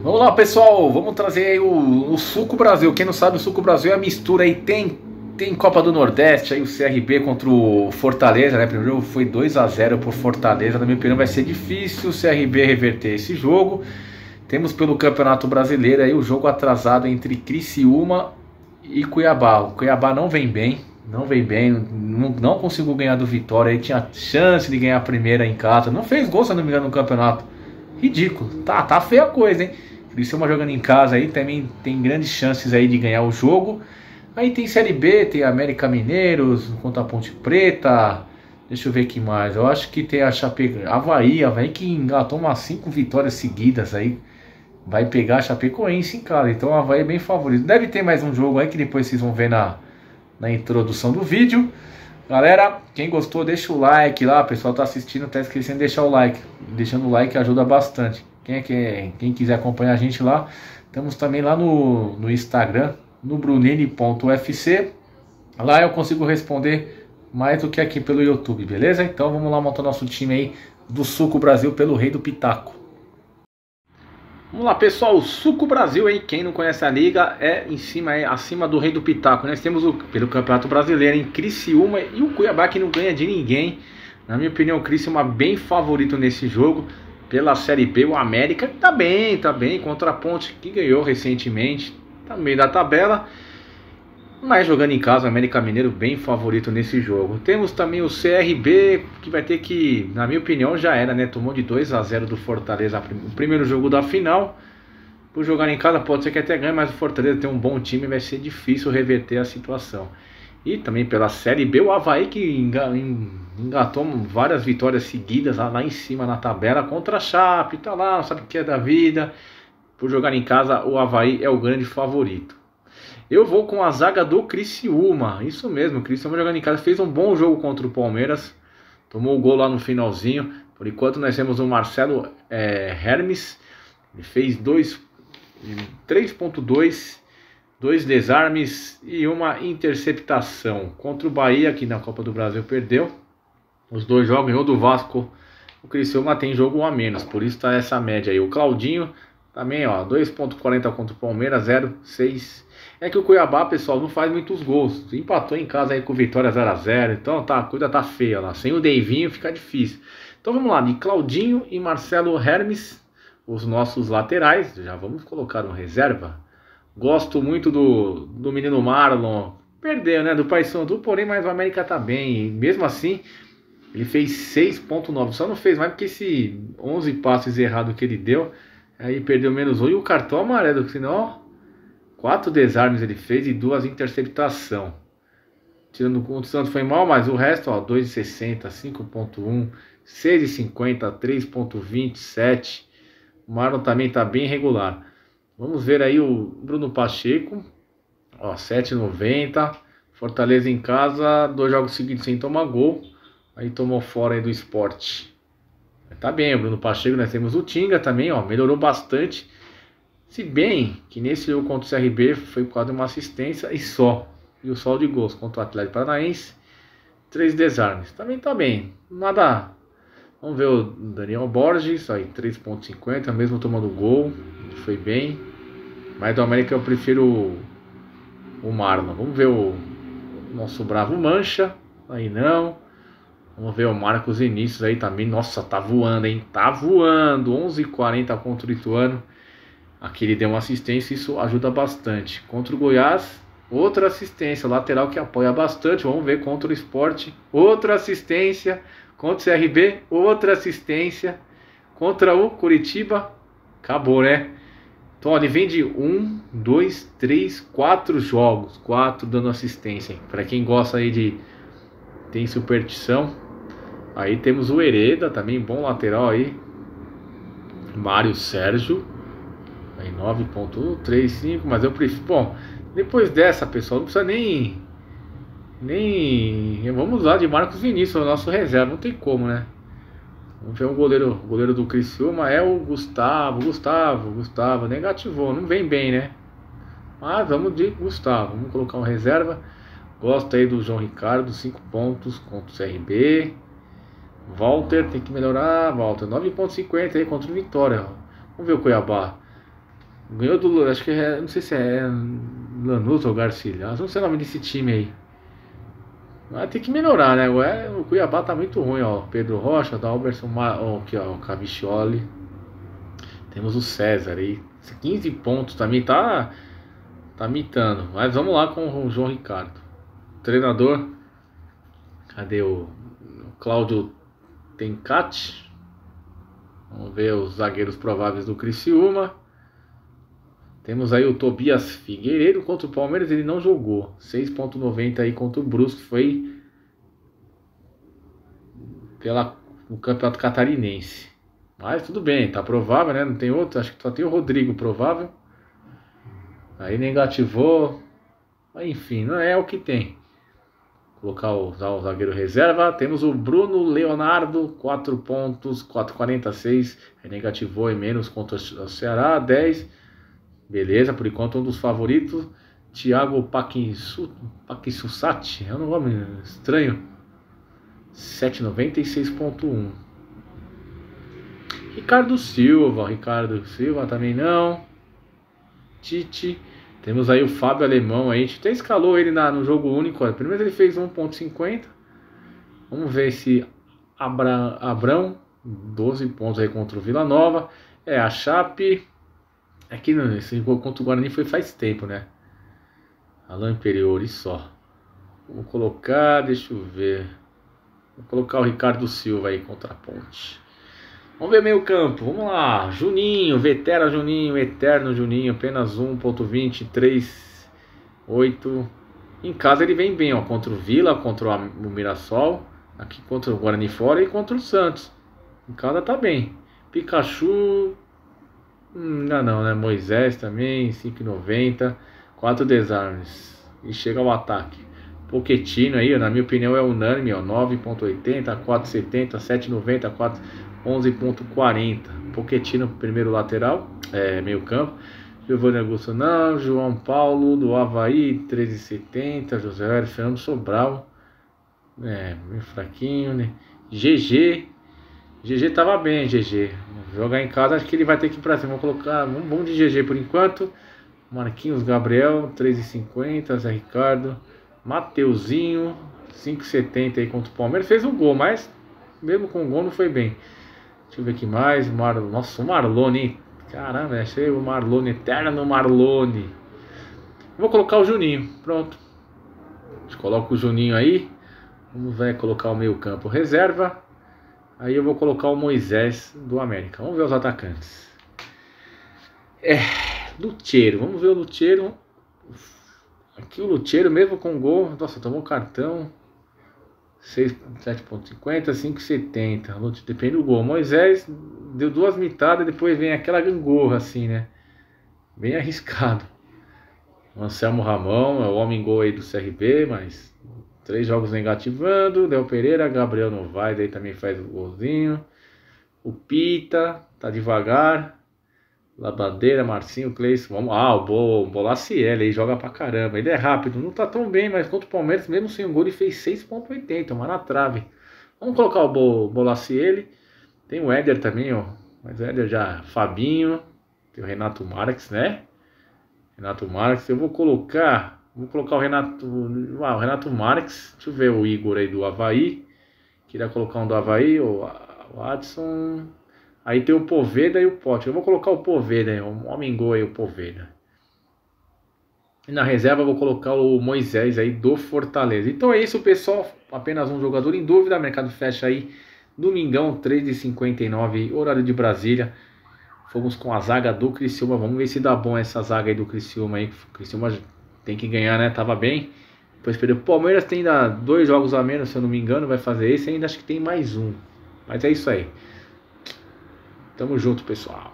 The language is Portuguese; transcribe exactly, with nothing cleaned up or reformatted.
Vamos lá, pessoal, vamos trazer aí o, o Suco Brasil. Quem não sabe, o Suco Brasil é a mistura aí. Tem, tem Copa do Nordeste, aí o C R B contra o Fortaleza, né? Primeiro jogo foi dois a zero por Fortaleza. Na minha opinião, vai ser difícil o C R B reverter esse jogo. Temos pelo Campeonato Brasileiro aí o jogo atrasado entre Criciúma e Cuiabá. O Cuiabá não vem bem, não vem bem, não, não conseguiu ganhar do Vitória. Aí tinha chance de ganhar a primeira em casa. Não fez gol, se não me engano, no campeonato. Ridículo, tá, tá feia a coisa, hein? Criciúma jogando em casa aí também tem grandes chances aí de ganhar o jogo. Aí tem Série B, tem América Mineiros contra a Ponte Preta. Deixa eu ver aqui mais. Eu acho que tem a Chape... Avaí, Avaí que engatou umas cinco vitórias seguidas aí. Vai pegar a Chapecoense em casa. Então o Avaí é bem favorito. Deve ter mais um jogo aí que depois vocês vão ver na, na introdução do vídeo. Galera, quem gostou deixa o like lá. O pessoal tá assistindo, tá esquecendo de deixar o like. Deixando o like ajuda bastante. Quem, é que, quem quiser acompanhar a gente lá, estamos também lá no, no Instagram, no brunini ponto u f c. Lá eu consigo responder mais do que aqui pelo YouTube, beleza? Então vamos lá montar nosso time aí do Suco Brasil pelo Rei do Pitaco. Vamos lá, pessoal, o Suco Brasil, hein? Quem não conhece a liga é em cima, é acima do Rei do Pitaco. Nós temos o, pelo Campeonato Brasileiro em Criciúma e o Cuiabá que não ganha de ninguém. Na minha opinião, o Criciúma bem favorito nesse jogo. Pela Série B, o América tá bem, tá bem, contra a Ponte, que ganhou recentemente, tá no meio da tabela, mas jogando em casa, o América Mineiro bem favorito nesse jogo. Temos também o C R B, que vai ter que, na minha opinião, já era, né? Tomou de dois a zero do Fortaleza, o primeiro jogo da final. Por jogar em casa, pode ser que até ganhe, mas o Fortaleza tem um bom time, vai ser difícil reverter a situação. E também pela Série B, o Avaí que engatou várias vitórias seguidas lá, lá em cima na tabela contra a Chape, tá lá, não sabe o que é da vida. Por jogar em casa, o Avaí é o grande favorito. Eu vou com a zaga do Criciúma, isso mesmo, o Criciúma jogando em casa, fez um bom jogo contra o Palmeiras, tomou o gol lá no finalzinho. Por enquanto nós temos o Marcelo é, Hermes, ele fez três ponto dois. Dois desarmes e uma interceptação. Contra o Bahia, que na Copa do Brasil perdeu. Os dois jogos, ganhou do Vasco. O Criciúma tem jogo a menos, por isso tá essa média aí. O Claudinho também, ó, dois ponto quarenta contra o Palmeiras, zero ponto seis. É que o Cuiabá, pessoal, não faz muitos gols. Empatou em casa aí com Vitória zero a zero. Então tá, a coisa tá feia lá. Sem o Deivinho fica difícil. Então vamos lá, de Claudinho e Marcelo Hermes, os nossos laterais. Já vamos colocar no reserva. Gosto muito do, do menino Marlon. Perdeu, né? Do Paysandu, porém, mas o América tá bem. E mesmo assim, ele fez seis ponto nove. Só não fez mais porque esse onze passes errados que ele deu, aí perdeu menos um. E o cartão amarelo, senão, quatro desarmes ele fez e duas interceptação. Tirando o conto, o Santos foi mal, mas o resto, ó, dois e sessenta, cinco ponto um, seis e cinquenta, três ponto vinte e sete. O Marlon também tá bem regular. Vamos ver aí o Bruno Pacheco, ó, sete e noventa. Fortaleza em casa, dois jogos seguidos sem tomar gol. Aí tomou fora aí do Sport. Tá bem, o Bruno Pacheco. Nós temos o Tinga também, ó, melhorou bastante. Se bem que nesse jogo contra o C R B foi por causa de uma assistência e só. E o sol de gols contra o Atlético Paranaense, três desarmes. Também tá bem, nada. Vamos ver o Daniel Borges, aí três ponto cinquenta, mesmo tomando gol, foi bem. Mas do América eu prefiro o, o Marlon. Vamos ver o, o nosso bravo Mancha, aí não. Vamos ver o Marcos Vinícius aí também, nossa, tá voando, hein, tá voando, onze e quarenta contra o Ituano. Aqui ele deu uma assistência, isso ajuda bastante. Contra o Goiás, outra assistência, lateral que apoia bastante. Vamos ver contra o Sport, outra assistência. Contra o C R B, outra assistência. Contra o Curitiba, acabou, né? Então, ó, ele vem de um, dois, três, quatro jogos. Quatro dando assistência. Para quem gosta aí de... tem superstição. Aí temos o Hereda, também bom lateral aí. Mário Sérgio. Aí nove ponto trinta e cinco, mas eu prefiro... Bom, depois dessa, pessoal, não precisa nem... Nem... Vamos lá de Marcos Vinícius, o nosso reserva, não tem como, né? Vamos ver o goleiro, o goleiro do Criciúma é o Gustavo, Gustavo, Gustavo, negativou, não vem bem, né? Mas vamos de Gustavo, vamos colocar um reserva. Gosto aí do João Ricardo, cinco pontos contra o C R B. Walter, tem que melhorar, Walter, nove ponto cinquenta aí contra o Vitória. Vamos ver o Cuiabá. Ganhou do, acho que é, não sei se é Lanús ou Garcilaso, não sei o nome desse time aí. Vai ter que melhorar, né? O Cuiabá tá muito ruim, ó. Pedro Rocha, Dalberson, ó, aqui, ó, o Cavicchioli. Temos o César aí. quinze pontos também tá, tá mitando. Mas vamos lá com o João Ricardo. Treinador. Cadê o, o Cláudio Tencati? Vamos ver os zagueiros prováveis do Criciúma. Temos aí o Tobias Figueiredo contra o Palmeiras, ele não jogou. seis ponto noventa aí contra o Brusque, foi pela o Campeonato Catarinense. Mas tudo bem, tá provável, né? Não tem outro, acho que só tem o Rodrigo provável. Aí negativou. Mas enfim, não é o que tem. Colocar o, o zagueiro reserva. Temos o Bruno Leonardo, quatro pontos, quatro quarenta e seis. Aí negativou e menos contra o Ceará, dez. Beleza, por enquanto um dos favoritos. Thiago Paquissati, é um nome estranho. sete noventa e seis ponto um. Ricardo Silva, Ricardo Silva também não. Tite. Temos aí o Fábio Alemão aí. A gente até escalou ele na, no jogo único. Ó. Primeiro ele fez um ponto cinquenta. Vamos ver se Abra, Abrão. doze pontos aí contra o Vila Nova. É, a Chape. Aqui nesse jogo contra o Guarani foi faz tempo, né? Alain Imperiori só. Vamos colocar, deixa eu ver. Vou colocar o Ricardo Silva aí contra a Ponte. Vamos ver meio campo, vamos lá. Juninho, Vetera Juninho, Eterno Juninho, apenas um ponto vinte, três, oito. Em casa ele vem bem, ó, contra o Vila, contra o Mirassol. Aqui contra o Guarani fora e contra o Santos. Em casa tá bem. Pikachu... Ainda não, né? Moisés também, cinco e noventa, quatro desarmes. E chega ao ataque. Pochettino aí, na minha opinião, é unânime, ó, nove ponto oitenta, quatro e setenta, sete e noventa, quatro, onze ponto quarenta. Pochettino, primeiro lateral, é, meio campo. Giovanni Augusto não, João Paulo do Avaí, treze e setenta, José Fernando Sobral. É, meio fraquinho, né? G G. G G tava bem, G G. Jogar em casa, acho que ele vai ter que ir pra cima. Vou colocar um bom de G G por enquanto. Marquinhos Gabriel, três e cinquenta. Zé Ricardo. Mateuzinho, cinco e setenta aí contra o Palmeiras. Fez um gol, mas mesmo com o gol não foi bem. Deixa eu ver aqui mais. Mar... Nossa, o Marlone, hein? Caramba, achei o Marlone, eterno Marlone. Vou colocar o Juninho, pronto. A gente coloca o Juninho aí. Vamos ver, colocar o meio campo reserva. Aí eu vou colocar o Moisés do América. Vamos ver os atacantes. É, Lucheiro. Vamos ver o Lucheiro. Aqui o Lucheiro mesmo com gol. Nossa, tomou cartão. sete ponto cinquenta, cinco e setenta. Depende do gol. Moisés deu duas mitadas. Depois vem aquela gangorra assim, né? Bem arriscado. O Anselmo Ramon é o homem gol aí do C R B, mas... Três jogos negativando. Del Pereira, Gabriel Novaes aí também faz o golzinho. O Pita, tá devagar. Labadeira, Marcinho, Cleison. Vamos. Ah, o Bo, Bolaciel aí joga pra caramba. Ele é rápido, não tá tão bem, mas contra o Palmeiras, mesmo sem o gol, ele fez seis ponto oitenta, uma na trave. Vamos colocar o Bo, Bolaciel. Tem o Éder também, ó. Mas o Éder já. Fabinho. Tem o Renato Marques, né? Renato Marques. Eu vou colocar. Vou colocar o Renato, ah, o Renato Marques. Deixa eu ver o Igor aí do Avaí. Queria colocar um do Avaí, o Watson. Aí tem o Poveda e o Pote. Eu vou colocar o Poveda aí, o homem gol aí, o Poveda. E na reserva eu vou colocar o Moisés aí do Fortaleza. Então é isso, pessoal. Apenas um jogador em dúvida. Mercado fecha aí domingão, três e cinquenta e nove, horário de Brasília. Fomos com a zaga do Criciúma. Vamos ver se dá bom essa zaga aí do Criciúma aí. O Criciúma tem que ganhar, né? Tava bem. Depois perdeu. O Palmeiras tem ainda dois jogos a menos, se eu não me engano. Vai fazer esse. Ainda acho que tem mais um. Mas é isso aí. Tamo junto, pessoal.